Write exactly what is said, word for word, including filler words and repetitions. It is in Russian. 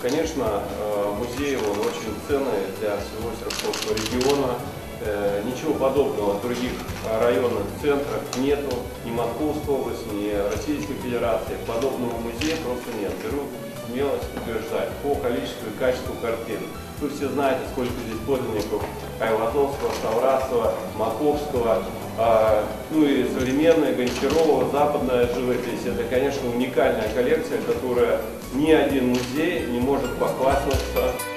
Конечно, музей он очень ценный для всего Серпуховского региона. Ничего подобного в других районных центрах нету, ни Московской области, ни Российской Федерации. Подобного музея просто нет. Беру смелость утверждать по количеству и качеству картин. Вы все знаете, сколько здесь подлинников Айвазовского, Саврасова, Маковского, а, ну и современная, Гончарова, западная живопись. Это, конечно, уникальная коллекция, которая ни один музей не может похвастаться.